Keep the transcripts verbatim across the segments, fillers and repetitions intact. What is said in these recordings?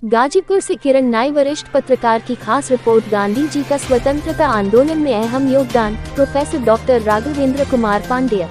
गाजीपुर से किरण नाई, वरिष्ठ पत्रकार की खास रिपोर्ट। गांधी जी का स्वतंत्रता आंदोलन में अहम योगदान, प्रोफेसर डॉक्टर राघवेंद्र कुमार पांडेय।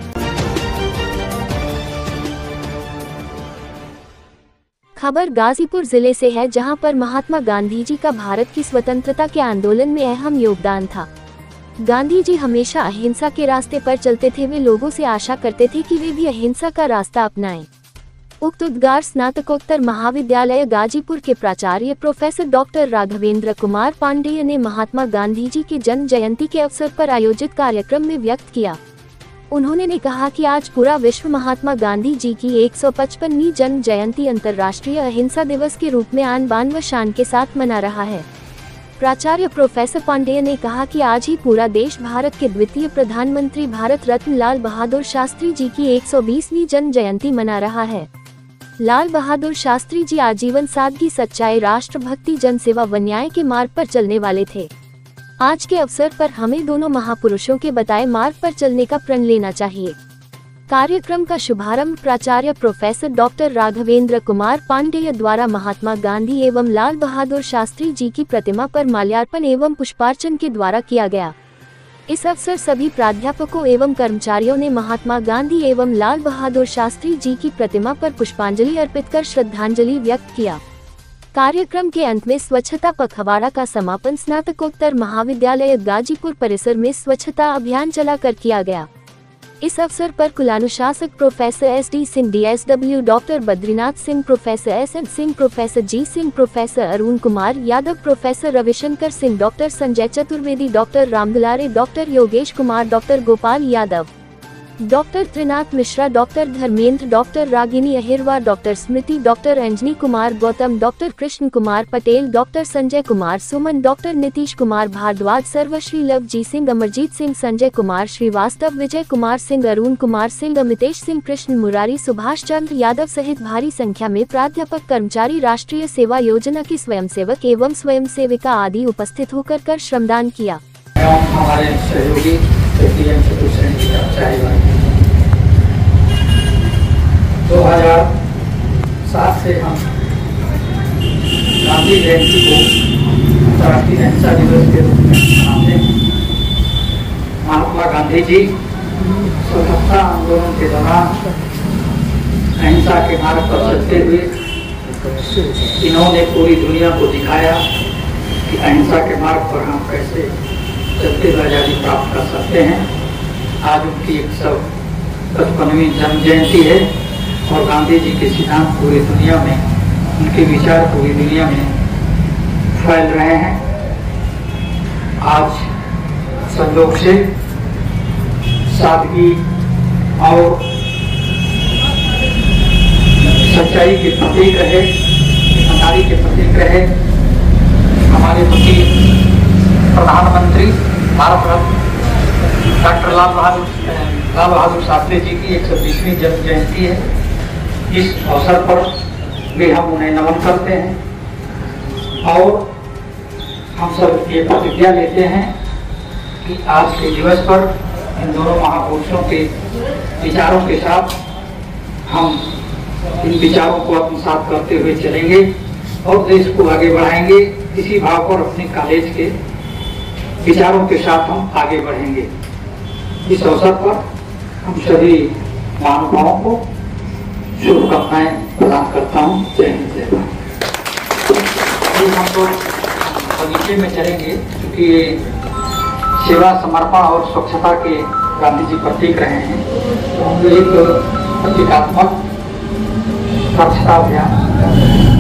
खबर गाजीपुर जिले से है, जहां पर महात्मा गांधी जी का भारत की स्वतंत्रता के आंदोलन में अहम योगदान था। गांधी जी हमेशा अहिंसा के रास्ते पर चलते थे। वे लोगों से आशा करते थे कि वे भी अहिंसा का रास्ता अपनाएं। उक्त उद्गार स्नातकोत्तर महाविद्यालय गाजीपुर के प्राचार्य प्रोफेसर डॉक्टर राघवेंद्र कुमार पांडेय ने महात्मा गांधी जी की जन्म जयंती के अवसर पर आयोजित कार्यक्रम में व्यक्त किया। उन्होंने ने कहा कि आज पूरा विश्व महात्मा गांधी जी की एक सौ पचपनवीं जन्म जयंती अंतर्राष्ट्रीय अहिंसा दिवस के रूप में आन बान व शान के साथ मना रहा है। प्राचार्य प्रोफेसर पांडेय ने कहा कि आज ही पूरा देश भारत के द्वितीय प्रधानमंत्री भारत रत्न लाल बहादुर शास्त्री जी की एक सौ बीसवीं जन्म जयंती मना रहा है। लाल बहादुर शास्त्री जी आजीवन सादगी, सच्चाई, राष्ट्रभक्ति, जनसेवा व न्याय के मार्ग पर चलने वाले थे। आज के अवसर पर हमें दोनों महापुरुषों के बताए मार्ग पर चलने का प्रण लेना चाहिए। कार्यक्रम का शुभारंभ प्राचार्य प्रोफेसर डॉक्टर राघवेंद्र कुमार पांडेय द्वारा महात्मा गांधी एवं लाल बहादुर शास्त्री जी की प्रतिमा पर माल्यार्पण एवं पुष्पार्चन के द्वारा किया गया। इस अवसर सभी प्राध्यापकों एवं कर्मचारियों ने महात्मा गांधी एवं लाल बहादुर शास्त्री जी की प्रतिमा पर पुष्पांजलि अर्पित कर श्रद्धांजलि व्यक्त किया। कार्यक्रम के अंत में स्वच्छता पखवाड़ा का समापन स्नातकोत्तर महाविद्यालय गाजीपुर परिसर में स्वच्छता अभियान चलाकर किया गया। इस अवसर पर कुलानुशासक professor S D Singh, D S W doctor Badrinath Singh, professor S N Singh, professor G Singh, professor Arun Kumar Yadav, professor Ravishankar Singh, doctor Sanjay Chaturvedi, doctor Ramdulare, doctor Yogesh Kumar, doctor Gopal Yadav, doctor Trinath Mishra, doctor Dharmendra, doctor Ragini Ahirwar, doctor Smriti, doctor Anjani Kumar Gautam, doctor Krishna Kumar Patel, doctor Sanjay Kumar Suman, doctor Nitish Kumar Bharadwaj, सर्वश्री लवजी सिंह, अमरजीत सिंह, संजय कुमार श्रीवास्तव, विजय कुमार सिंह, अरुण कुमार सिंह, अमितेश सिंह, कृष्ण मुरारी, सुभाष चंद्र यादव सहित भारी संख्या में प्राध्यापक, कर्मचारी, राष्ट्रीय सेवा योजना की स्वयंसेवक एवं स्वयंसेविका आदि उपस्थित होकर कर श्रमदान किया। हमारे सहयोगी दो हजार सात से हम गांधी जयंती को अंतर्राष्ट्रीय अहिंसा दिवस के रूप में मनाते हैं। महात्मा गांधी जी स्वतंत्रता आंदोलन के दौरान अहिंसा के मार्ग पर चलते हुए इन्होंने पूरी दुनिया को दिखाया कि अहिंसा के मार्ग पर हम कैसे चलते हुए आजादी प्राप्त कर सकते हैं। आज उनकी एक सौ पचपनवीं जन्म जयंती है और गांधी जी के सिद्धांत पूरी दुनिया में, उनके विचार पूरी दुनिया में फैल रहे हैं। आज संयोग से सादगी और सच्चाई के प्रतीक रहे, ईमानदारी के प्रतीक रहे हमारे प्रति प्रधानमंत्री भारत रत्न डॉक्टर लाल बहादुर लाल बहादुर शास्त्री जी की एक सौ बीसवीं जन्म जयंती है। इस अवसर पर भी हम उन्हें नमन करते हैं और हम सब ये प्रतिज्ञा लेते हैं कि आज के दिवस पर इन दोनों महापुरुषों के विचारों के साथ हम इन विचारों को आत्मसात करते हुए चलेंगे और देश को आगे बढ़ाएंगे। इसी भाव पर अपने कॉलेज के विचारों के साथ हम आगे बढ़ेंगे। इस अवसर पर हम सभी महानुभावों को शुभकामनाएं प्रदान करता हूँ। जय हिंद, जय भारत। हम तो बगीचे में चलेंगे क्योंकि सेवा, समर्पण और स्वच्छता के गांधी जी प्रतीक रहे हैं। तो हम एक प्रतीकात्मक स्वच्छता अभियान